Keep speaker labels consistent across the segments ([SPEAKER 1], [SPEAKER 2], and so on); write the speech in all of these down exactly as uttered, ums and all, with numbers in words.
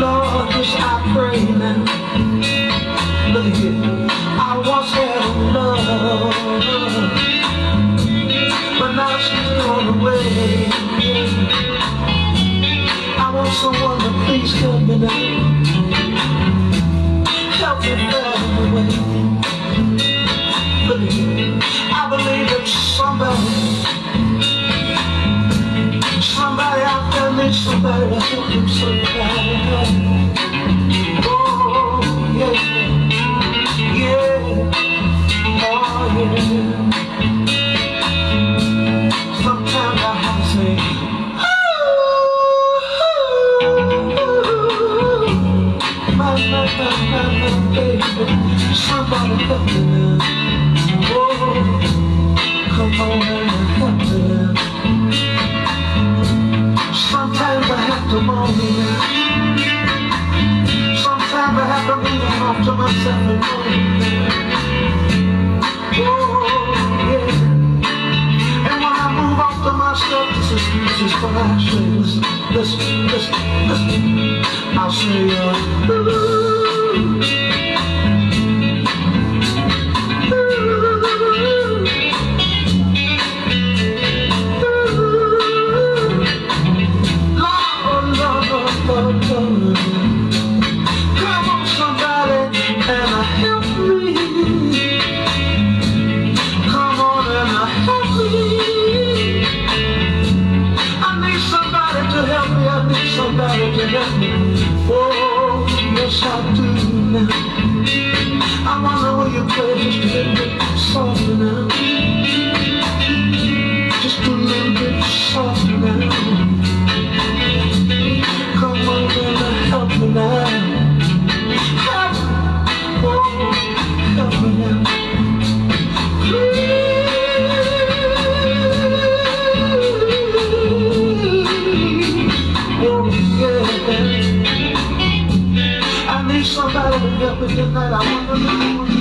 [SPEAKER 1] Lord, yes, I pray now. Look here, I once had a love, but now she's gone away. I want someone to please help me now. Help me find the way. Look here, I believe that somebody, somebody out there needs somebody to help them sometime. Oh, yeah, yeah, oh, yeah. Sometimes I have to say, ooh, my, my, my, my, my baby, somebody help me now. Oh, come on and help me now. Sometimes I have to moan now. Sometimes I have to move off to myself and moan now. Oh, yeah. And when I move off to myself, this is, this is what I say. Listen, listen, listen, listen. I'll say, uh, ooh. Come on, somebody, and help me. Come on and help me. I need somebody to help me. I need somebody to help me. Oh, yes I do now. I wonder will you play just a little bit softer now. Just a little bit softer now. Come on and help me now. Help me, oh, help me now. Please, oh yeah. I need somebody to help me tonight. I wonder if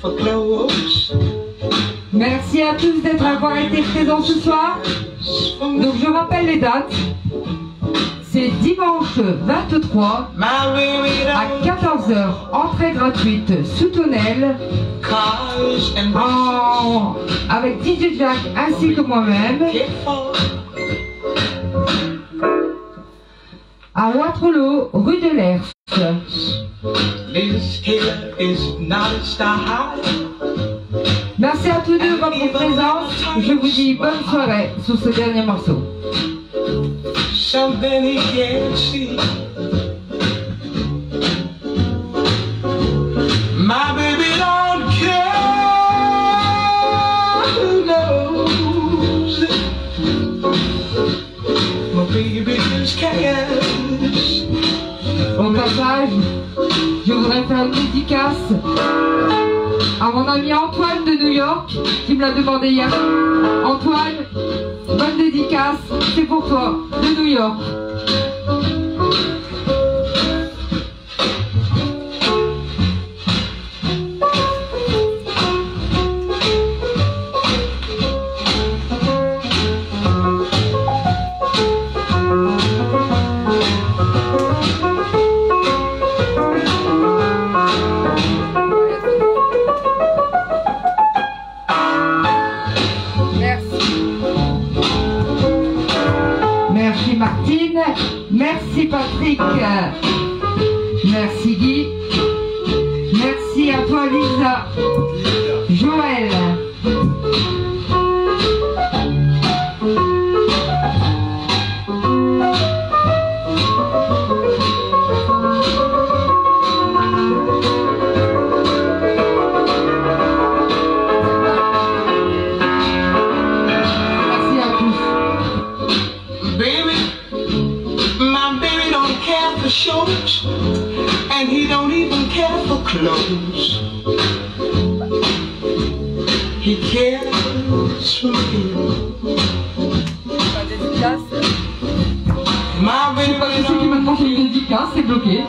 [SPEAKER 1] for clothes.
[SPEAKER 2] Merci à tous d'être avoir été présents ce soir. Donc je rappelle les dates. C'est dimanche vingt-trois à quatorze heures, entrée gratuite sous Tonnelle, en... avec D J Jack ainsi que moi-même, à Waterloo, rue de l'Erche. Merci à tous de votre présence. Je vous dis bonne soirée sur ce dernier morceau.
[SPEAKER 1] Something he can't see. My baby don't care who knows. My baby just cares.
[SPEAKER 2] Au passage, je voudrais faire une dédicace à mon ami Antoine de New York qui me l'a demandé hier. Antoine, bonne dédicace, c'est pour toi, de New York. Merci Patrick, merci Guy, merci à toi Lisa, Joël. Merci à tous.
[SPEAKER 1] Baby, my baby don't care for shorts, and he don't even care for clothes. He cares for you. My baby
[SPEAKER 2] Je sais pas qui m'a demandé une dédicace, c'est bloqué.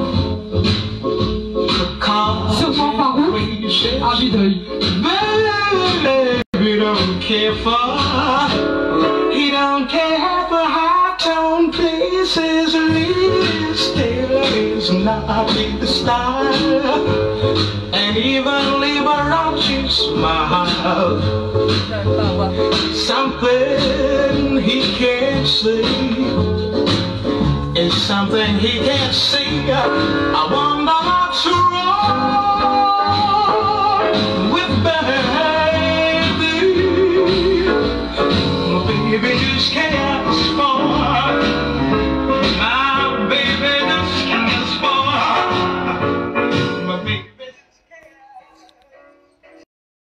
[SPEAKER 2] Sûrement par où? À Videuil.
[SPEAKER 1] Baby don't care for, he don't care for high-tone places. Still is not the style, and even Liberace smile. Something he can't see is something he can't see. I wonder what's wrong.